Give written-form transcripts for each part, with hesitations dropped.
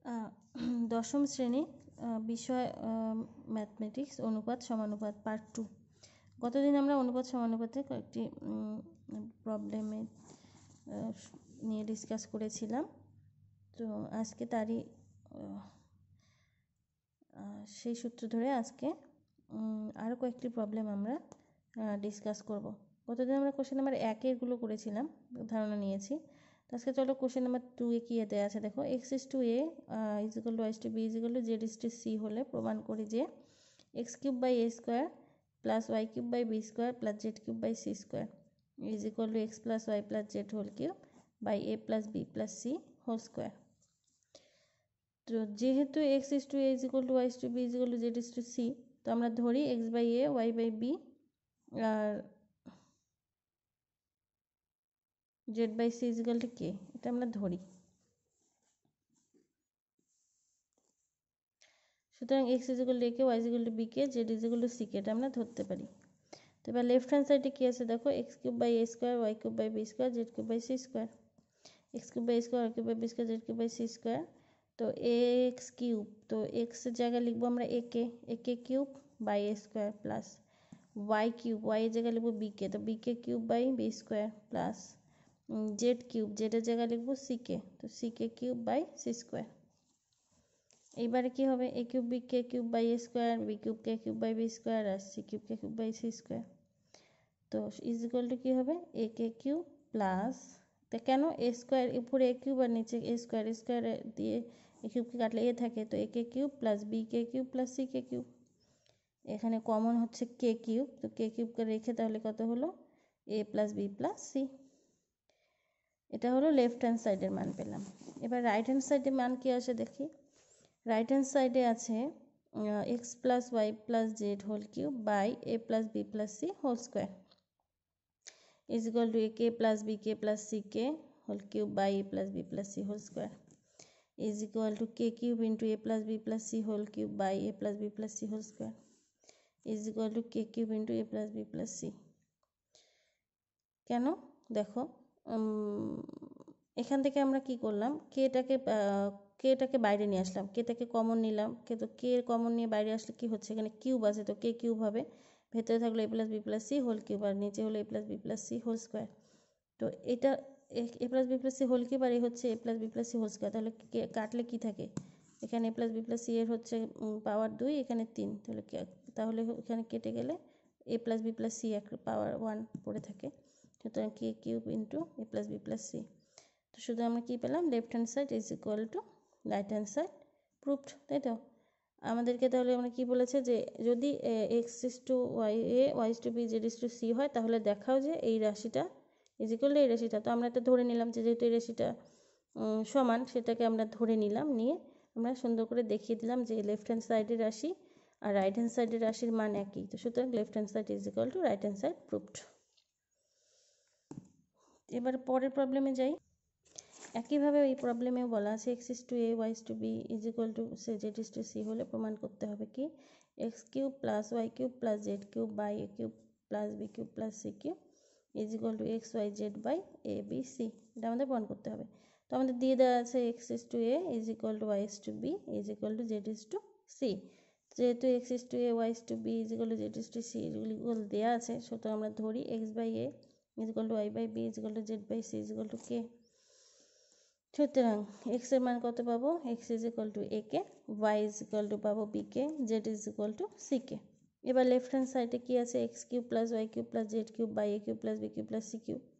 দশম শ্রেণী বিষয় ম্যাথমেটিক্স অনুপাত সমানুপাত পার্ট 2। গতদিন আমরা অনুপাত সমানুপাতে কয়েকটি প্রবলেমে নিয়ে ডিসকাস করেছিলাম। তো আজকে তারই সেই সূত্র ধরে আজকে আরও কয়েকটি প্রবলেম আমরা ডিসকাস করব। গতদিন আমরা কোশ্চেন নাম্বার 1-এরগুলো করেছিলাম, ধারণা নিয়েছি। তো আজকে চলো কোশ্চেন নাম্বার 2-এ কী দেওয়া আছে দেখো। x is to a is equal to y is to b is equal to z is to c হলে প্রমাণ করি যে x cube by a square plus y cube by b square plus z cube by c square is equal to x plus y plus z whole cube by a plus b plus c whole square. তো যেহেতু x is to a is equal to y is to b is equal to z is to c, তো আমরা ধরি x by a y by b আর z by c is equal to k, এটা আমরা ধরি। সুতরাং x is equal to a K, y is equal to b K, z is equal to c কে এটা আমরা ধরতে পারি। তো এবার লেফট হ্যান্ড সাইডে কী আছে দেখো, x cube by a square y cube by b square z cube by c square, x cube by a square y cube by b square z cube by c square. তো x cube, তো x এর জায়গায় লিখবো আমরা a K cube by a square plus y cube, y এর জায়গায় লিখবো b K, তো b K cube by b square plus z cube, z এর জায়গায় লিখবো c কে, তো c K cube by c square. এইবারে কি হবে, a cube b K cube by a square, b cube K cube by b square আর c cube K cube by c square. তো is equal to কী হবে, a K cube plus, তা কেন a square উপরে a cube আর নিচে a square, square দিয়ে a কিউবকে কাটলে a থাকে, তো a K cube plus b K cube plus c K cube. এখানে কমন হচ্ছে কে কিউব, তো কে কিউবকে রেখে তাহলে কত হলো a plus b plus c। এটা হলো লেফট হ্যান্ড সাইডের মান পেলাম। এবার রাইট হ্যান্ড সাইডের মান কি আসে দেখি। রাইট হ্যান্ড সাইডে আছে X plus Y plus Z whole cube by A plus B plus C whole square is equal to A K plus B K plus C K whole cube by A plus B plus C whole square is equal to K cube into A plus B plus C whole cube by A plus B plus C whole square is equal to K cube into A plus B plus C. কেন দেখো, এখান থেকে আমরা কি করলাম, কেটাকে বাইরে নিয়ে আসলাম, কেটাকে common নিলাম, তো কে কমন নিয়ে বাইরে আসলে কি হচ্ছে, এখানে কিউব আছে তো কে কিউব হবে, ভেতরে থাকলো A plus B plus C whole cube আর নিচে হলো A plus B plus C whole square. তো এটা A plus B plus C whole cube আর এই হচ্ছে A plus B plus C whole square, তাহলে কাটলে কি থাকে, এখানে A plus B plus C এর হচ্ছে পাওয়ার 2, এখানে 3, তাহলে এখানে কেটে গেলে A plus B plus C এক পাওয়ার 1 পড়ে থাকে। সুতরাং K cube into A plus B plus C. তো শুধু আমরা কী পেলাম, left hand side is equal to right hand side proved, তাই তো। আমাদেরকে তাহলে আমরা কি বলেছে যে যদি X is to Y A Y is to B Z is to C হয়, তাহলে দেখাও যে এই রাশিটা ইজ ইকুয়াল টু এই রাশিটা। তো আমরা এটা ধরে নিলাম যে যেহেতু এই রাশিটা সমান, সেটাকে আমরা ধরে নিলাম, নিয়ে আমরা সুন্দর করে দেখিয়ে দিলাম যে লেফট হ্যান্ড সাইডের রাশি আর রাইট হ্যান্ড সাইডের রাশির মান একই। তো সুতরাং left hand side is equal to right hand side proved. এবার পরের প্রবলেমে যাই। একইভাবে এই প্রবলেমেও বলা আছে X is to A Y is to B is equal to Z is to C হলে প্রমাণ করতে হবে কি, X cube plus Y cube plus Z cube by A cube plus B cube plus C cube is equal to X Y Z by A B C. এটা আমাদের প্রমাণ করতে হবে। তো আমাদের দিয়ে দেওয়া আছে X is to A is equal to Y is to B is equal to Z is to C. যেহেতু X is to A Y is to B is equal to Z is to C এগুলি দেওয়া আছে, সুতরাং আমরা ধরি X by A is equal to Y by B is equal to Z by C is equal to K. সুতরাং X এর মান কত পাবো, x is equal to A K, Y is equal to পাবো B K, Z is equal to C K. এবার left hand সাইডে কি আছে, X cube plus Y cube plus Z cube by A cube plus B cube plus C cube.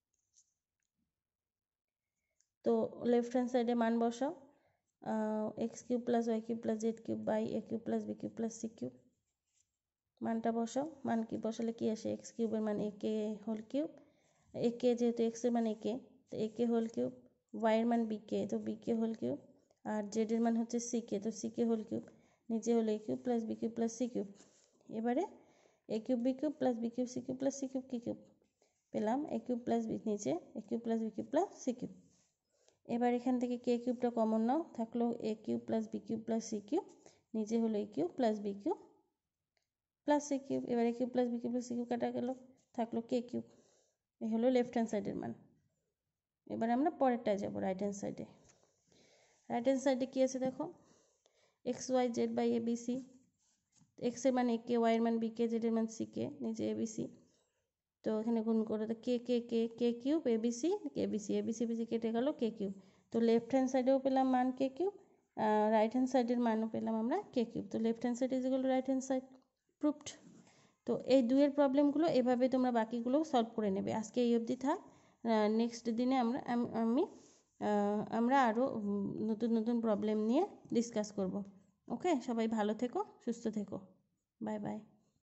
তো left hand সাইডে মান বসাও, X cube plus Y cube plus Z cube by A cube plus B cube plus C cube. মানটা বসাও, মান কি বসালে কি আসে, এক্স কিউবের মান এ কে হোল কিউব, এ কে যেহেতু এক্সের মান এ কে, তো এ কে হোল কিউব, ওয়াইয়ের মান বি কে, তো বি কে হোল কিউব, আর জেডের মান হচ্ছে সি কে, তো সি কে হোল কিউব, নিচে হলো A cube plus B cube plus C cube. এবারে A cube B cube plus B cube C cube plus C cube কি কিউব পেলাম, এ কিউব প্লাস বি, নিচে A cube plus B cube plus C cube. এবার এখান থেকে K কিউবটা common নাও, থাকলো A cube plus B cube plus C cube, নিচে হলো A cube plus B cube plus C cube. এবার A cube plus B cube plus C cube কাটা গেল, থাকলো কে কিউব। এই হলো লেফট হ্যান্ড সাইডের মান। এবার আমরা পরেরটায় যাব, রাইট হ্যান্ড সাইডে। রাইট হ্যান্ড সাইডে কী আছে দেখো, X Y Z by A B C, এক্সের মান এ কে, ওয়াইয়ের মান বি কে, জেডের মান সি কে, নিচে এ বি সি। তো এখানে গুণ করে তো K K K K cube A B C BC কেটে গেল কে কিউব। তো লেফট হ্যান্ড সাইডেও পেলাম মান কে কিউব, রাইট হ্যান্ড সাইডের মানও পেলাম আমরা কে কিউব। তো left hand side is equal to right hand side, proved. তো এই দুয়ের প্রবলেমগুলো এভাবে তোমরা বাকিগুলো সলভ করে নেবে। আজকে এই অবধি থাক, নেক্সট দিনে আমরা আরও নতুন নতুন প্রবলেম নিয়ে ডিসকাস করব। ওকে, সবাই ভালো থেকো, সুস্থ থেকো, বাই বাই।